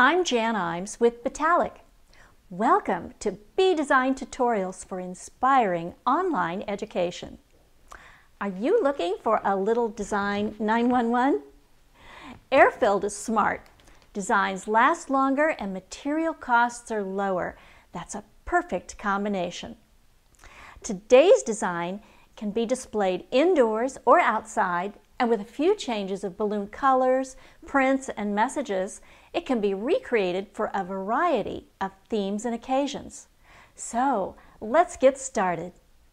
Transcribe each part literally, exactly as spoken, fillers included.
I'm Jan Imes with bDesign. Welcome to bDesign tutorials for inspiring online education. Are you looking for a little design nine one one? Air-filled is smart. Designs last longer and material costs are lower. That's a perfect combination. Today's design can be displayed indoors or outside, and with a few changes of balloon colors, prints, and messages, it can be recreated for a variety of themes and occasions. So, let's get started.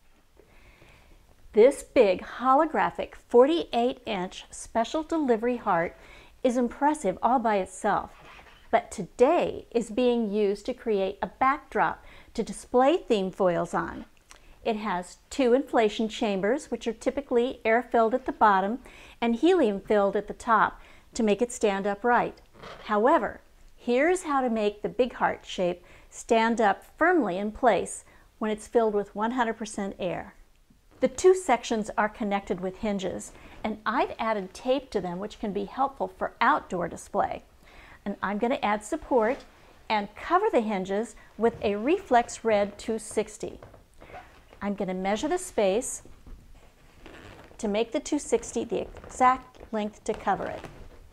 This big holographic forty-eight inch special delivery heart is impressive all by itself, but today is being used to create a backdrop to display theme foils on. It has two inflation chambers, which are typically air-filled at the bottom and helium-filled at the top to make it stand upright. However, here's how to make the big heart shape stand up firmly in place when it's filled with one hundred percent air. The two sections are connected with hinges, and I've added tape to them, which can be helpful for outdoor display. And I'm going to add support and cover the hinges with a Reflex Red two sixty. I'm going to measure the space to make the two sixty the exact length to cover it.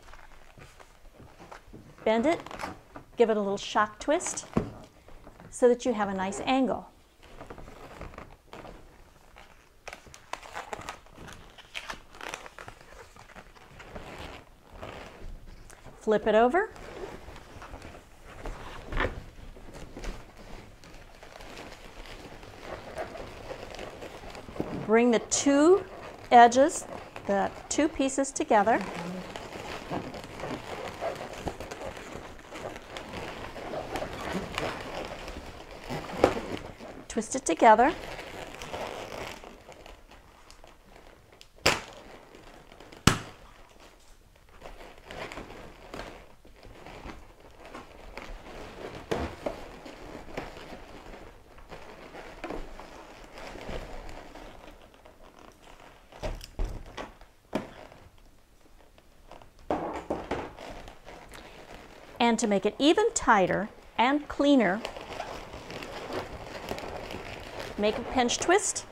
Bend it, give it a little shock twist so that you have a nice angle. Flip it over. Bring the two edges, the two pieces together. Twist it together. And to make it even tighter and cleaner, make a pinch twist.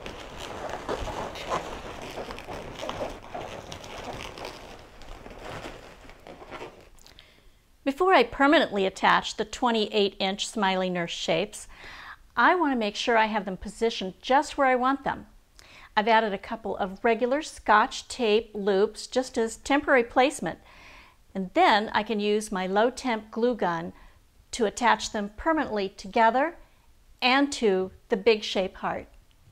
Before I permanently attach the twenty-eight inch smiley nurse shapes, I want to make sure I have them positioned just where I want them. I've added a couple of regular Scotch tape loops just as temporary placement. And then I can use my low temp glue gun to attach them permanently together and to the big shape heart.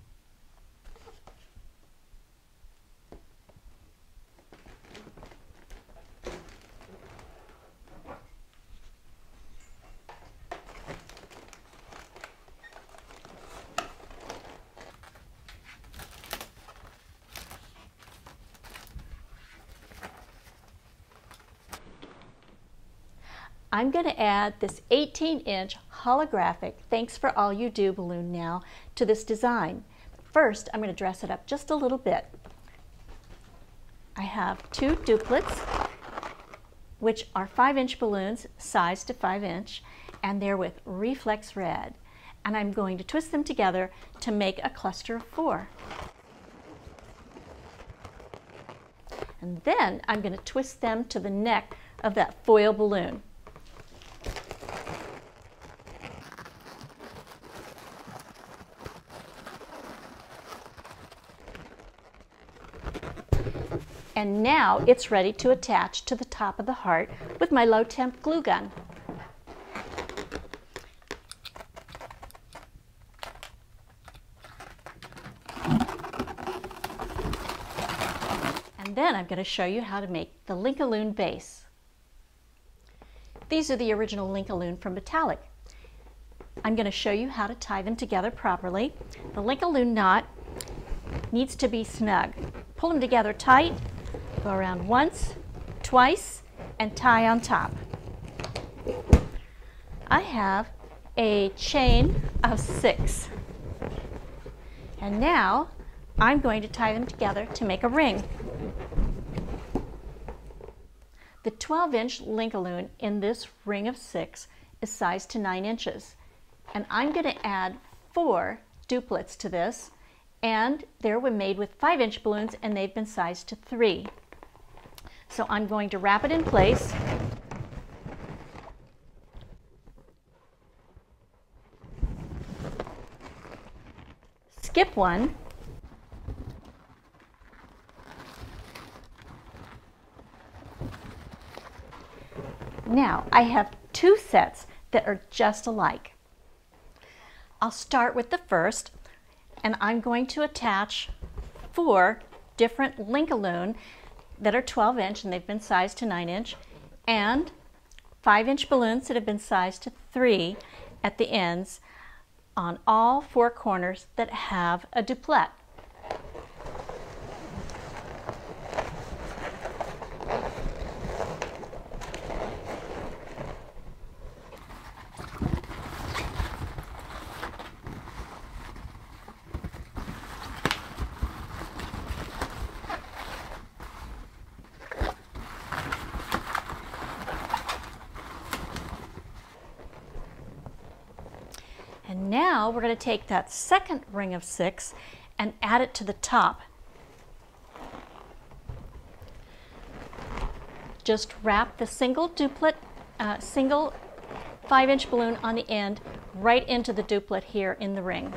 I'm going to add this eighteen inch holographic Thanks for All You Do balloon now to this design. First, I'm going to dress it up just a little bit. I have two duplets, which are five inch balloons, sized to five inch, and they're with Reflex Red. And I'm going to twist them together to make a cluster of four. And then I'm going to twist them to the neck of that foil balloon. And now it's ready to attach to the top of the heart with my low temp glue gun. And then I'm going to show you how to make the Linkaloon base. These are the original Linkaloon from bDesign. I'm going to show you how to tie them together properly. The Linkaloon knot needs to be snug. Pull them together tight. Go around once, twice, and tie on top. I have a chain of six. And now I'm going to tie them together to make a ring. The twelve inch Linkaloon in this ring of six is sized to nine inches. And I'm going to add four duplets to this, and they were made with five inch balloons and they've been sized to three. So I'm going to wrap it in place. Skip one. Now I have two sets that are just alike. I'll start with the first, and I'm going to attach four different Linkaloon that are twelve inch and they've been sized to nine inch, and five inch balloons that have been sized to three at the ends on all four corners that have a duplet. And now we're going to take that second ring of six and add it to the top. Just wrap the single duplet, uh, single five inch balloon on the end right into the duplet here in the ring.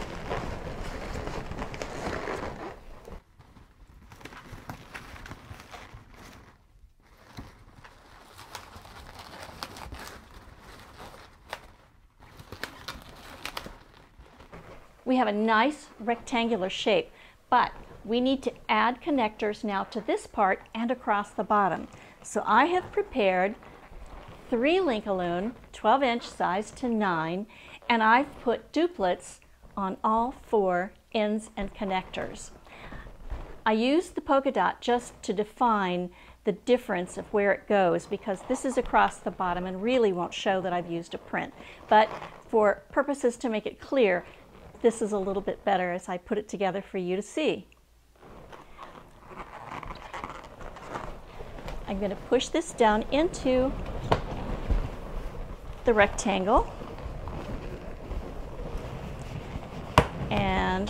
We have a nice rectangular shape, but we need to add connectors now to this part and across the bottom. So I have prepared three Linkaloon, twelve inch sized to nine, and I've put duplets on all four ends and connectors. I used the polka dot just to define the difference of where it goes, because this is across the bottom and really won't show that I've used a print. But for purposes to make it clear, this is a little bit better as I put it together for you to see. I'm going to push this down into the rectangle and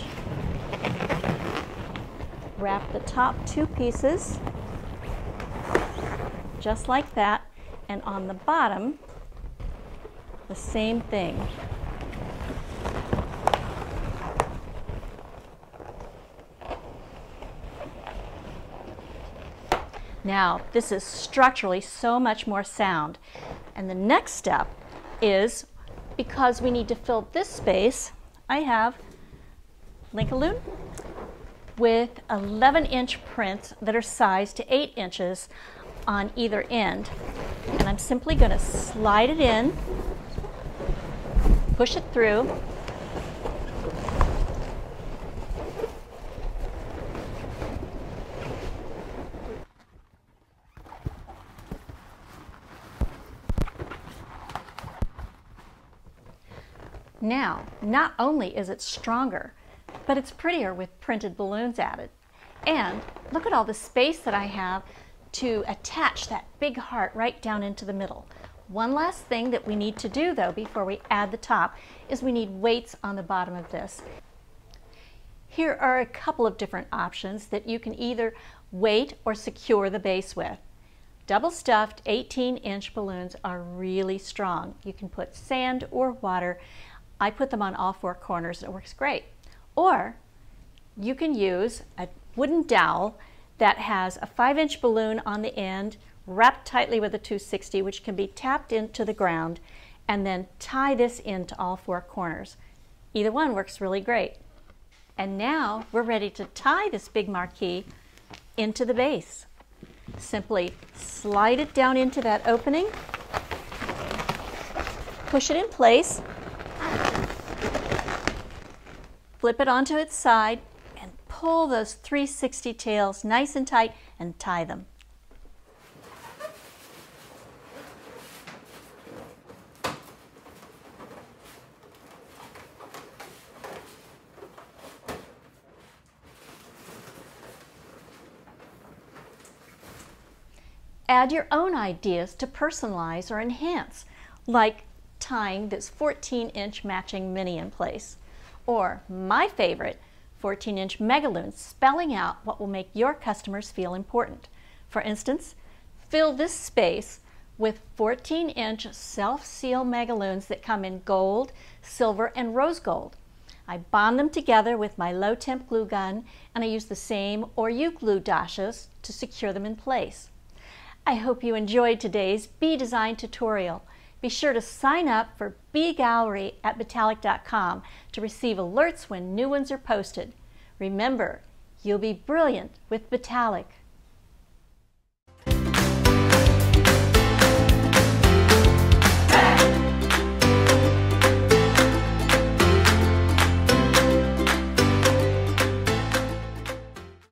wrap the top two pieces just like that, and on the bottom the same thing. Now, this is structurally so much more sound. And the next step is, because we need to fill this space, I have Linkaloon with eleven inch prints that are sized to eight inches on either end. And I'm simply going to slide it in, push it through, Now, not only is it stronger, but it's prettier with printed balloons added. And look at all the space that I have to attach that big heart right down into the middle. One last thing that we need to do though before we add the top is we need weights on the bottom of this. Here are a couple of different options that you can either weight or secure the base with. Double stuffed eighteen inch balloons are really strong. You can put sand or water. I put them on all four corners. It works great. Or you can use a wooden dowel that has a five inch balloon on the end wrapped tightly with a two sixty, which can be tapped into the ground, and then tie this into all four corners. Either one works really great. And now we're ready to tie this big marquee into the base. Simply slide it down into that opening, push it in place, flip it onto its side, and pull those three sixty tails nice and tight and tie them. add your own ideas to personalize or enhance, like tying this fourteen inch matching mini in place. Or my favorite, fourteen inch megaloons, spelling out what will make your customers feel important. For instance, fill this space with fourteen inch self-seal megaloons that come in gold, silver, and rose gold. I bond them together with my low temp glue gun, and I use the same or U glue dashes to secure them in place. I hope you enjoyed today's bDesign tutorial. Be sure to sign up for bGallery at Betalic dot com to receive alerts when new ones are posted. Remember, you'll be brilliant with Betalic.